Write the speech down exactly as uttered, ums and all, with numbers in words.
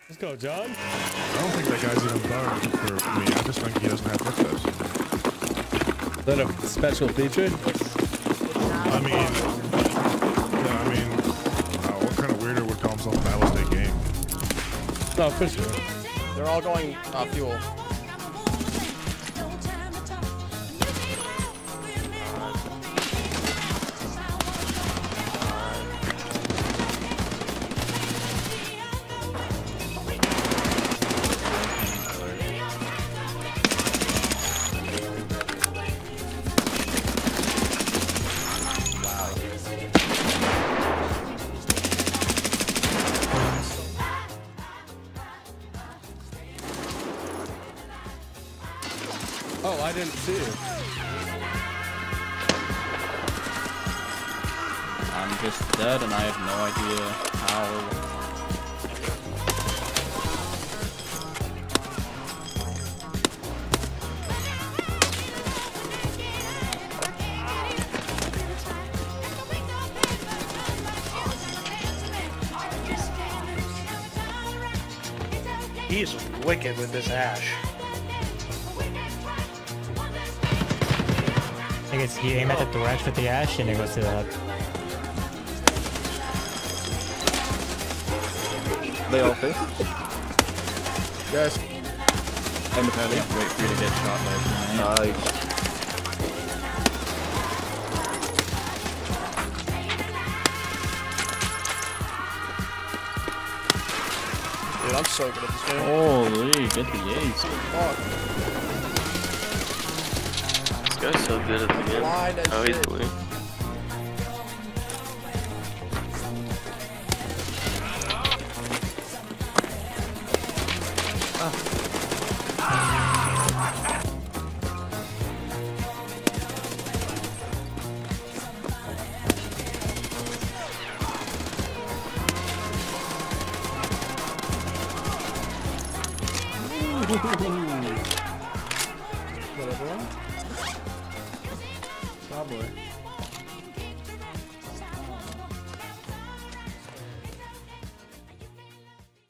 Let's go, John. I don't think that guy's even done for me. I just think he doesn't have footsteps. Is that a special feature? I mean, yeah, I mean, uh, what kind of weirdo would call himself an Iowa State game? No, for sure. They're all going uh, fuel. Oh, I didn't see it. I'm just dead and I have no idea how. He's wicked with this Ash. I guess you aim at the direction with the Ash and it goes to the hub. They all face? Yes. Independently, wait for you to get shot by a grenade. Nice. Dude, I'm so good at this game. Holy, get the ace. Fuck. This guy's so good at the game. Blind as Oh, he's shit. blue. Whatever. Probably.